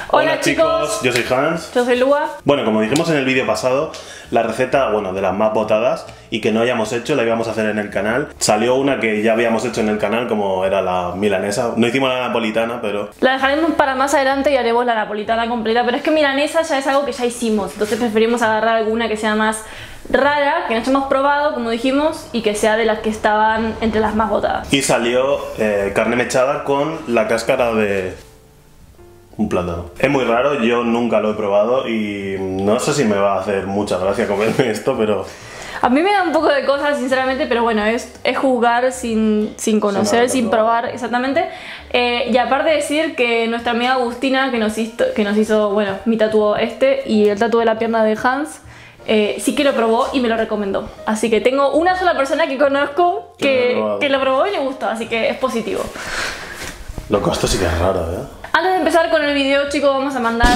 Hola chicos, yo soy Hans. Yo soy Lua. Bueno, como dijimos en el vídeo pasado, la receta, de las más votadas y que no hayamos hecho, la íbamos a hacer en el canal. Salió una que ya habíamos hecho en el canal, como era la milanesa. No hicimos la napolitana, pero... La dejaremos para más adelante y haremos la napolitana completa, pero es que milanesa ya es algo que ya hicimos, entonces preferimos agarrar alguna que sea más rara, que no hemos probado, como dijimos, y que sea de las que estaban entre las más votadas. Y salió carne mechada con la cáscara de... un plátano. Es muy raro, yo nunca lo he probado y no sé si me va a hacer mucha gracia comerme esto, pero... A mí me da un poco de cosas, sinceramente, pero bueno, es juzgar sin conocer, sin probar exactamente. Y aparte decir que nuestra amiga Agustina, que nos hizo, bueno, mi tatuó y el tatuó de la pierna de Hans, sí que lo probó y me lo recomendó. Así que tengo una sola persona que conozco que lo probó y le gustó, así que es positivo. Loco, esto sí que es raro, ¿eh? Antes de empezar con el video, chicos, vamos a mandar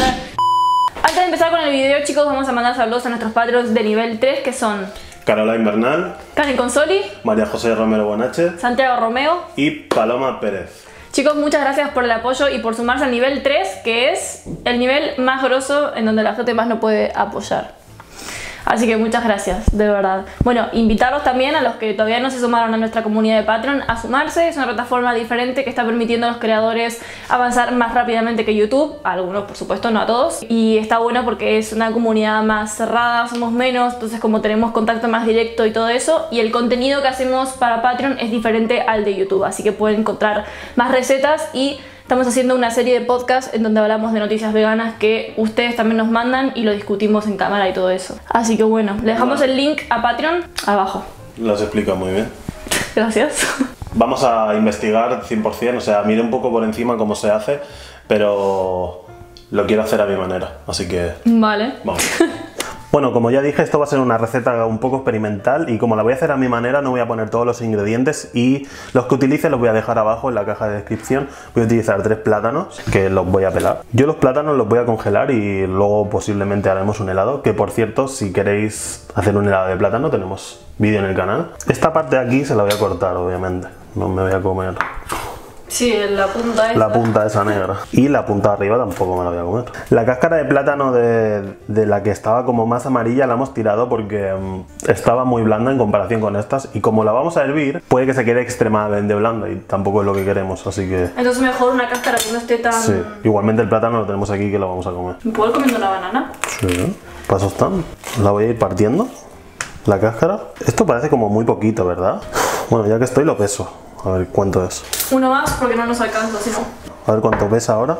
saludos a nuestros patrons de nivel 3, que son Carola Invernal, Karen Consoli, María José Romero Bonache, Santiago Romeo y Paloma Pérez. Chicos, muchas gracias por el apoyo y por sumarse al nivel 3, que es el nivel más grosso en donde la gente más no puede apoyar. Así que muchas gracias, de verdad. Bueno, invitarlos también a los que todavía no se sumaron a nuestra comunidad de Patreon a sumarse. Es una plataforma diferente que está permitiendo a los creadores avanzar más rápidamente que YouTube. A algunos, por supuesto, no a todos. Y está bueno porque es una comunidad más cerrada, somos menos, entonces como tenemos contacto más directo y todo eso. Y el contenido que hacemos para Patreon es diferente al de YouTube. Así que pueden encontrar más recetas y... estamos haciendo una serie de podcasts en donde hablamos de noticias veganas que ustedes también nos mandan y lo discutimos en cámara y todo eso. Así que bueno, le dejamos el link a Patreon abajo. Lo has explicado muy bien. Gracias. Vamos a investigar 100%, o sea, miré un poco por encima cómo se hace, pero lo quiero hacer a mi manera, así que... Vale. Vamos. Bueno, como ya dije, esto va a ser una receta un poco experimental y como la voy a hacer a mi manera no voy a poner todos los ingredientes y los que utilice los voy a dejar abajo en la caja de descripción. Voy a utilizar 3 plátanos que los voy a pelar. Yo los plátanos los voy a congelar y luego posiblemente haremos un helado, que por cierto, si queréis hacer un helado de plátano tenemos vídeo en el canal. Esta parte de aquí se la voy a cortar, obviamente, no me voy a comer... Sí, la punta esa. La punta esa negra. Y la punta de arriba tampoco me la voy a comer. La cáscara de plátano de la que estaba como más amarilla la hemos tirado porque estaba muy blanda en comparación con estas. Y como la vamos a hervir, puede que se quede extremadamente blanda y tampoco es lo que queremos, así que... Entonces mejor una cáscara que no esté tan... Sí, igualmente el plátano lo tenemos aquí que lo vamos a comer. ¿Me puedo ir comiendo una banana? Sí, paso están. La voy a ir partiendo, la cáscara. Esto parece como muy poquito, ¿verdad? Bueno, ya que estoy lo peso. A ver cuánto es. Uno más porque no nos alcanza, si no. A ver cuánto pesa ahora.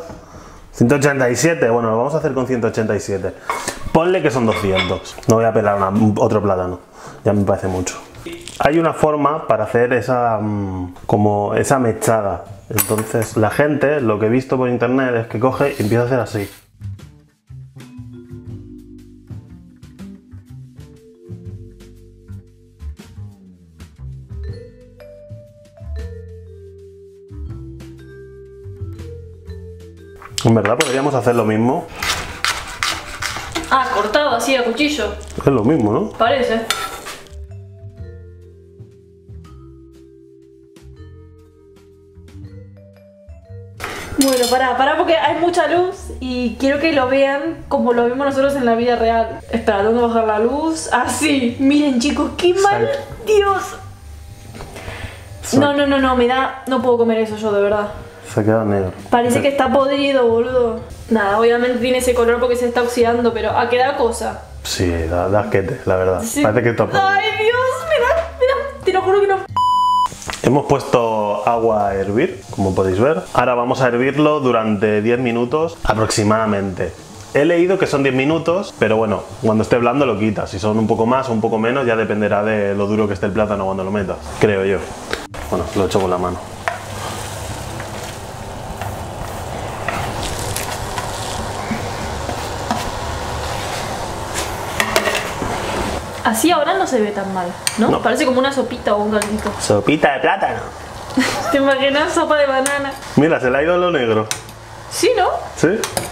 187, bueno, lo vamos a hacer con 187. Ponle que son 200. No voy a pelar otro plátano, ya me parece mucho. Hay una forma para hacer esa como esa mechada. Entonces la gente, lo que he visto por internet es que coge y empieza a hacer así. En verdad podríamos hacer lo mismo. Ah, cortado así a cuchillo. Es lo mismo, ¿no? Parece. Bueno, pará porque hay mucha luz y quiero que lo vean como lo vimos nosotros en la vida real. Espera, tengo que bajar la luz. Así. Miren chicos, qué mal. Dios. No, no puedo comer eso yo, de verdad. Se queda negro. Parece que está podrido, boludo. Nada, obviamente tiene ese color porque se está oxidando, pero ¿a qué da cosa? Sí, da asquete, la verdad. Sí. Parece que está podrido. Ay, Dios, mira, te lo juro que no. Hemos puesto agua a hervir, como podéis ver. Ahora vamos a hervirlo durante 10 minutos aproximadamente. He leído que son 10 minutos, pero bueno, cuando esté blando lo quitas. Si son un poco más o un poco menos, ya dependerá de lo duro que esté el plátano cuando lo metas, creo yo. Bueno, lo he hecho con la mano. Así ahora no se ve tan mal, ¿no? No. Parece como una sopita o un caldito. Sopita de plátano. ¿Te imaginas sopa de banana? Mira, se le ha ido lo negro. Sí, ¿no? ¿Sí?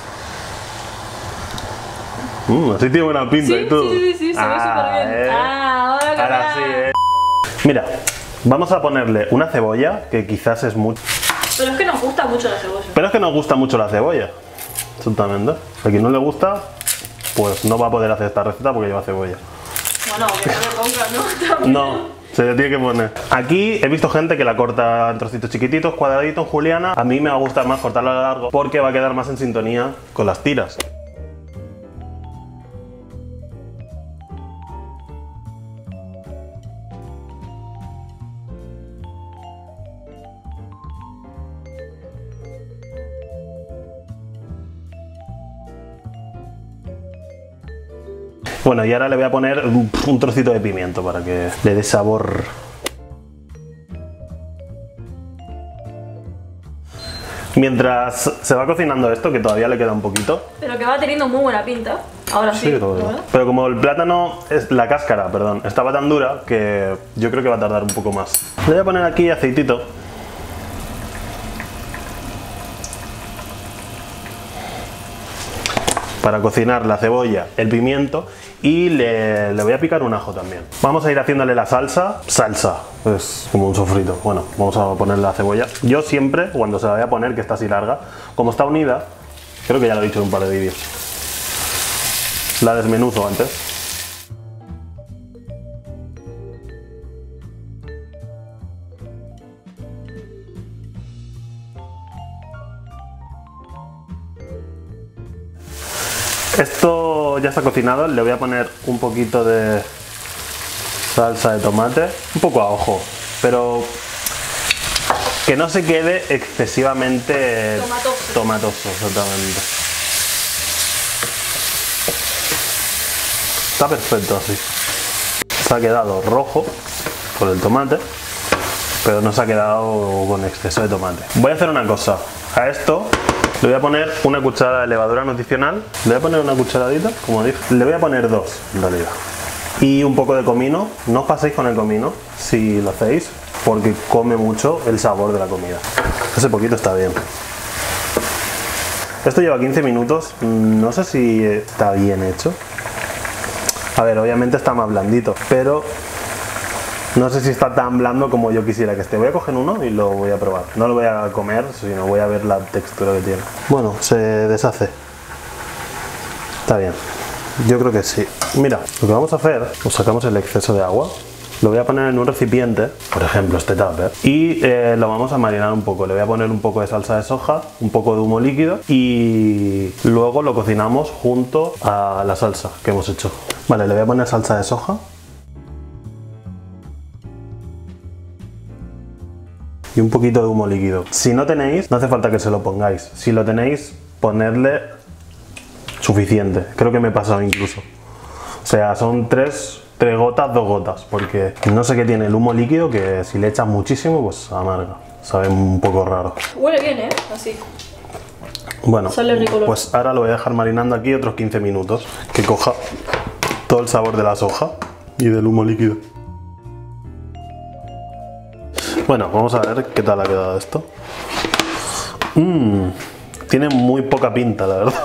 Así tiene buena pinta y todo. Sí, se ve súper bien. Ahora sí, Mira, vamos a ponerle una cebolla, que quizás es mucho. Pero es que nos gusta mucho la cebolla. Pero es que nos gusta mucho la cebolla. Exactamente. A quien no le gusta, pues no va a poder hacer esta receta porque lleva cebolla. Bueno, que no le pongas, ¿no? También. No, se le tiene que poner. Aquí he visto gente que la corta en trocitos chiquititos, cuadraditos, en juliana. A mí me va a gustar más cortarlo a lo largo porque va a quedar más en sintonía con las tiras. Bueno, y ahora le voy a poner un trocito de pimiento para que le dé sabor. Mientras se va cocinando esto, que todavía le queda un poquito. Pero que va teniendo muy buena pinta. Ahora sí. Pero como el plátano, la cáscara, perdón, estaba tan dura que yo creo que va a tardar un poco más. Le voy a poner aquí aceitito. Para cocinar la cebolla, el pimiento y le voy a picar un ajo también. Vamos a ir haciéndole la salsa. Salsa, es como un sofrito. Bueno, vamos a poner la cebolla. Yo siempre, cuando se la voy a poner, que está así larga, como está unida, creo que ya lo he dicho en un par de vídeos, la desmenuzo antes. Esto ya está cocinado, le voy a poner un poquito de salsa de tomate, un poco a ojo, pero que no se quede excesivamente tomatoso, exactamente. Está perfecto así. Se ha quedado rojo por el tomate, pero no se ha quedado con exceso de tomate. Voy a hacer una cosa, a esto le voy a poner una cucharada de levadura nutricional. Le voy a poner una cucharadita, como dije. Le voy a poner dos, en realidad. Y un poco de comino. No os paséis con el comino, si lo hacéis, porque come mucho el sabor de la comida. Ese poquito está bien. Esto lleva 15 minutos. No sé si está bien hecho. A ver, obviamente está más blandito, pero no sé si está tan blando como yo quisiera que esté. Voy a coger uno y lo voy a probar. No lo voy a comer, sino voy a ver la textura que tiene. Bueno, se deshace. Está bien. Yo creo que sí. Mira, lo que vamos a hacer, pues sacamos el exceso de agua. Lo voy a poner en un recipiente, por ejemplo este tupper, y lo vamos a marinar un poco. Le voy a poner un poco de salsa de soja, un poco de humo líquido y luego lo cocinamos junto a la salsa que hemos hecho. Vale, le voy a poner salsa de soja. Y un poquito de humo líquido. Si no tenéis, no hace falta que se lo pongáis. Si lo tenéis, ponerle suficiente. Creo que me he pasado incluso. O sea, son 3 gotas, 2 gotas. Porque no sé qué tiene el humo líquido, que si le echas muchísimo, pues amarga. Sabe un poco raro. Huele bien, ¿eh? Así. Bueno, pues ahora lo voy a dejar marinando aquí otros 15 minutos. Que coja todo el sabor de la soja y del humo líquido. Bueno, vamos a ver qué tal ha quedado esto. Tiene muy poca pinta, la verdad.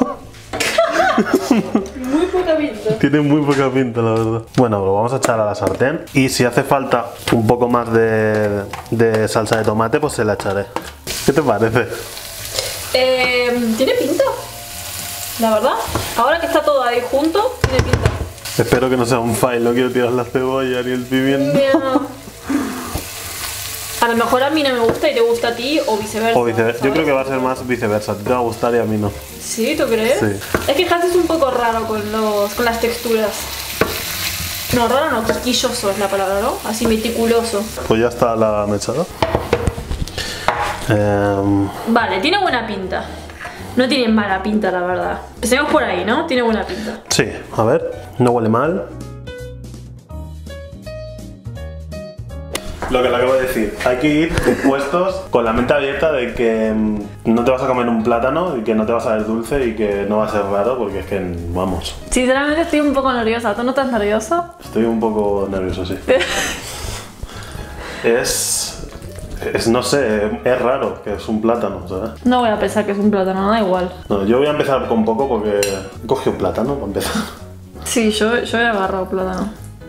Muy poca pinta. Tiene muy poca pinta, la verdad. Bueno, lo vamos a echar a la sartén. Y si hace falta un poco más de salsa de tomate, pues se la echaré. ¿Qué te parece? Tiene pinta. La verdad. Ahora que está todo ahí junto, tiene pinta. Espero que no sea un fail. No quiero tirar la cebolla ni el pimiento. A lo mejor a mí no me gusta y te gusta a ti o viceversa. O viceversa. Yo creo que va a ser más viceversa. A ti te va a gustar y a mí no. ¿Sí? ¿Tú crees? Sí. Es que Hans es un poco raro con las texturas. No, raro no, quisquilloso es la palabra, ¿no? Así meticuloso. Pues ya está la mechada. Vale, tiene buena pinta. No tiene mala pinta, la verdad. Empecemos por ahí, ¿no? Tiene buena pinta. Sí, a ver, no huele mal. Lo que le acabo de decir, hay que ir dispuestos con la mente abierta de que no te vas a comer un plátano y que no te vas a ver dulce y que no va a ser raro porque es que, vamos. Sinceramente estoy un poco nerviosa. ¿Tú no estás nervioso? Estoy un poco nervioso, sí. No sé, es raro que es un plátano, ¿sabes? No voy a pensar que es un plátano, da igual. No, yo voy a empezar con poco porque he cogido un plátano para empezar. Sí, yo he agarrado plátano.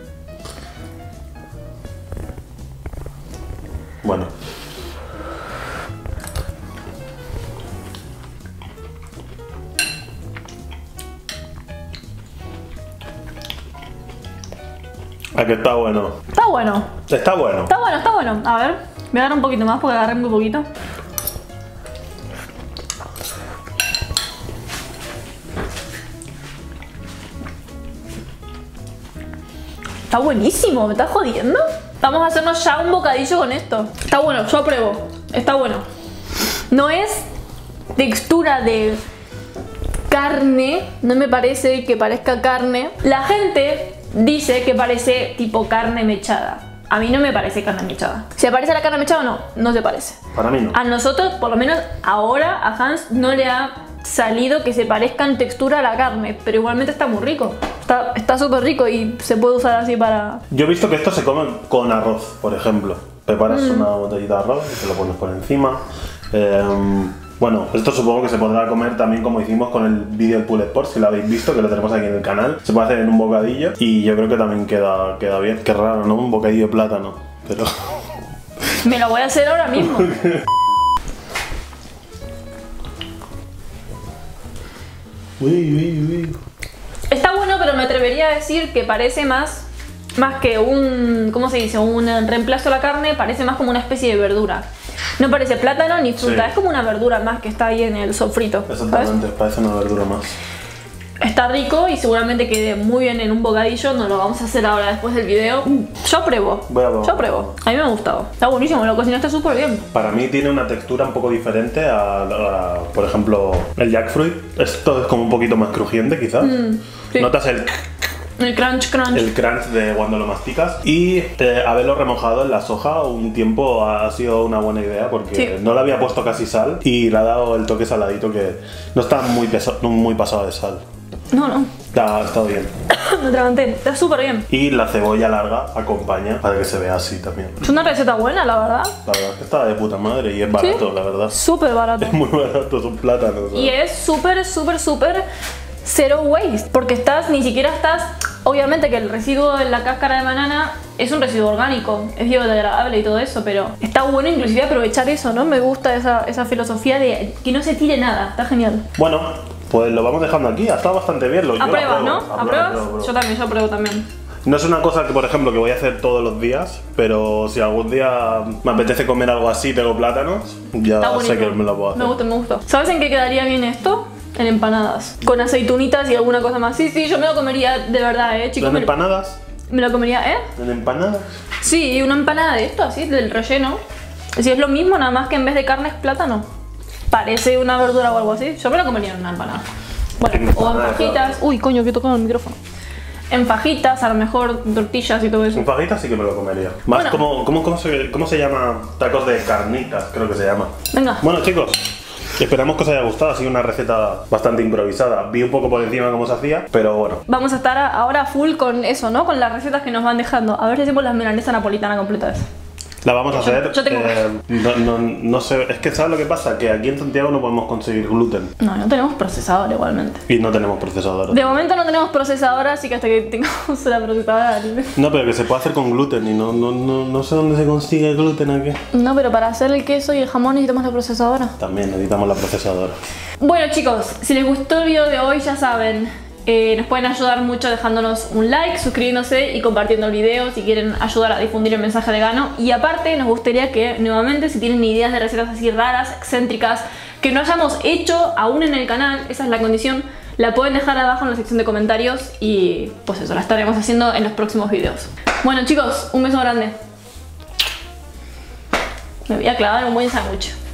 Bueno. ¿A que está bueno? Está bueno. Está bueno. Está bueno, está bueno. A ver, voy a dar un poquito más porque agarré muy poquito. Está buenísimo, ¿me estás jodiendo? Vamos a hacernos ya un bocadillo con esto. Está bueno, yo apruebo. Está bueno. No es textura de carne, no me parece que parezca carne. La gente dice que parece tipo carne mechada. A mí no me parece carne mechada. ¿Se parece a la carne mechada o no? No se parece. Para mí no. A nosotros, por lo menos ahora, a Hans no le ha salido que se parezca en textura a la carne, pero igualmente está muy rico. Está súper rico y se puede usar así para... Yo he visto que esto se come con arroz, por ejemplo. Preparas una botellita de arroz y te lo pones por encima. Bueno, esto supongo que se podrá comer también como hicimos con el vídeo del Pool Sport, si lo habéis visto, que lo tenemos aquí en el canal. Se puede hacer en un bocadillo y yo creo que también queda bien. Qué raro, ¿no? Un bocadillo de plátano, pero... Me lo voy a hacer ahora mismo. Está bueno, pero me atrevería a decir que parece más que un... ¿Cómo se dice? Un reemplazo a la carne, parece más como una especie de verdura. No parece plátano ni fruta, Sí. Es como una verdura más que está ahí en el sofrito. Exactamente, parece una verdura más. Está rico y seguramente quede muy bien en un bocadillo. Nos lo vamos a hacer ahora después del video. Yo apruebo. Voy a probar. Yo apruebo. A mí me ha gustado. Está buenísimo, lo cocinaste súper bien. Para mí tiene una textura un poco diferente por ejemplo, el jackfruit. Esto es como un poquito más crujiente, quizás. Sí. Notas El crunch. el crunch de cuando lo masticas. Y haberlo remojado en la soja un tiempo ha sido una buena idea porque Sí. no le había puesto casi sal y le ha dado el toque saladito que no está muy pasado de sal. No. Ha estado bien. Me atraganté. Está súper bien. Y la cebolla larga acompaña para que se vea así también. Es una receta buena, la verdad. La verdad es que está de puta madre y es barato, la verdad. Súper barato. Es muy barato, son plátanos. Y es súper zero waste. Porque ni siquiera estás... Obviamente que el residuo de la cáscara de banana es un residuo orgánico, es biodegradable y todo eso, pero está bueno inclusive aprovechar eso, ¿no? Me gusta esa filosofía de que no se tire nada, está genial. Bueno, pues lo vamos dejando aquí, ha estado bastante bien. Yo lo ¿Apruebas, no? apruebo, ¿Apruebas? apruebo. Yo apruebo también. No es una cosa que, por ejemplo, que voy a hacer todos los días, pero si algún día me apetece comer algo así, tengo plátanos, ya Está bonito. sé que me lo puedo hacer. Me gusta. ¿Sabes en qué quedaría bien esto? En empanadas. Con aceitunitas y alguna cosa más. Sí, yo me lo comería de verdad, chicos. ¿En empanadas? Me lo comería, ¿En empanadas? Sí, una empanada de esto, así, del relleno. Si es lo mismo, nada más que en vez de carne es plátano. Parece una verdura o algo así. Yo me lo comería en una empanada. Bueno, o en fajitas. Uy, coño, que he tocado el micrófono. En fajitas, a lo mejor tortillas y todo eso. En fajitas sí que me lo comería. Más Bueno. ¿cómo se llama? Tacos de carnitas, creo que se llama. Venga. Bueno, chicos, esperamos que os haya gustado. Ha sido una receta bastante improvisada. Vi un poco por encima cómo se hacía, pero bueno. Vamos a estar ahora full con eso, ¿no? Con las recetas que nos van dejando. A ver si hacemos la milanesa napolitana completa. La vamos a hacer. yo tengo- No sé, es que ¿sabes lo que pasa? Que aquí en Santiago no podemos conseguir gluten No tenemos procesador igualmente. y no tenemos procesador. De momento no tenemos procesadora, así que hasta que tengamos la procesadora. No, pero que se puede hacer con gluten y no sé dónde se consigue el gluten aquí. No, pero para hacer el queso y el jamón necesitamos la procesadora. También necesitamos la procesadora. Bueno chicos, si les gustó el video de hoy ya saben, nos pueden ayudar mucho dejándonos un like, suscribiéndose y compartiendo el video si quieren ayudar a difundir el mensaje vegano. Y aparte nos gustaría que nuevamente si tienen ideas de recetas así raras, excéntricas, que no hayamos hecho aún en el canal, esa es la condición, la pueden dejar abajo en la sección de comentarios y pues eso, la estaremos haciendo en los próximos videos. Bueno chicos, un beso grande. Me voy a clavar un buen sándwich.